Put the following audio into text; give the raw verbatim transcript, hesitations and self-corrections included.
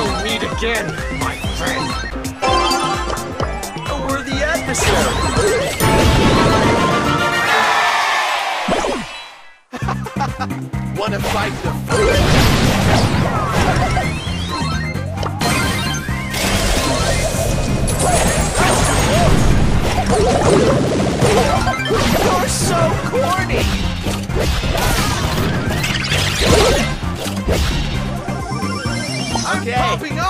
shall meet again, my friend. A worthy adversary. Wanna fight the fool? You're so corny! Okay. Popping